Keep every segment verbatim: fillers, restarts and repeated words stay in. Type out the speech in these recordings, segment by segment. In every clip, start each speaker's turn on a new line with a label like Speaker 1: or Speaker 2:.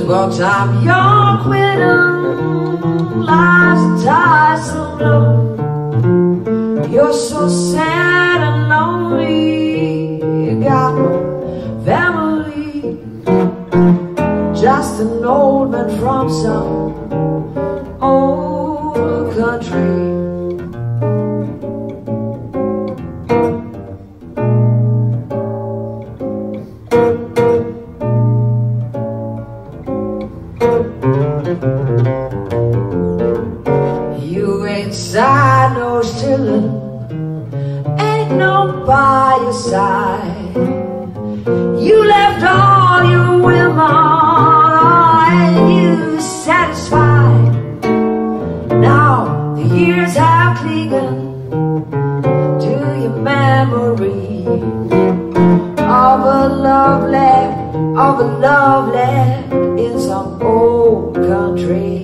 Speaker 1: walks up York Widow, life's tiresome low. You're so sad and lonely, you got no family, just an old man from some old country. You ain't side no chillin', ain't no by your side. You left all your women, and you satisfied. Now the years have clinging to your memory of a love left, of a love left in some old country.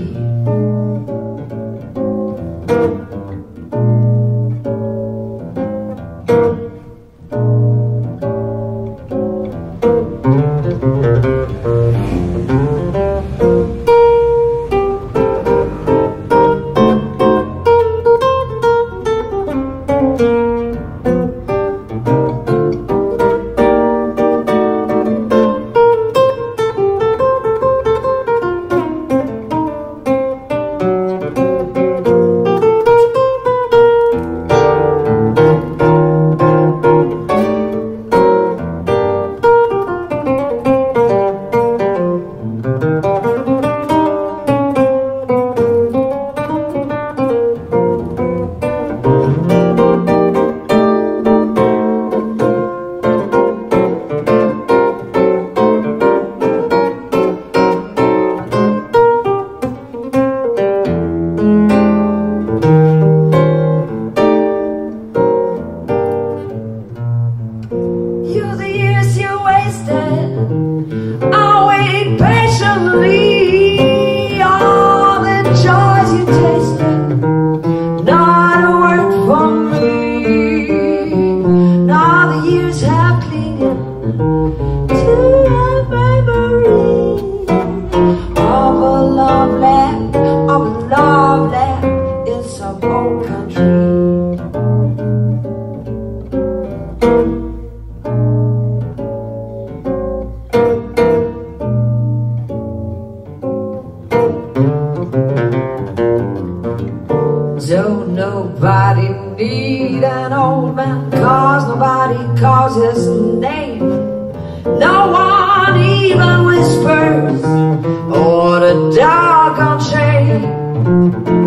Speaker 1: Don't nobody need an old man, cause nobody calls his name. No one even whispers or the dog on chain.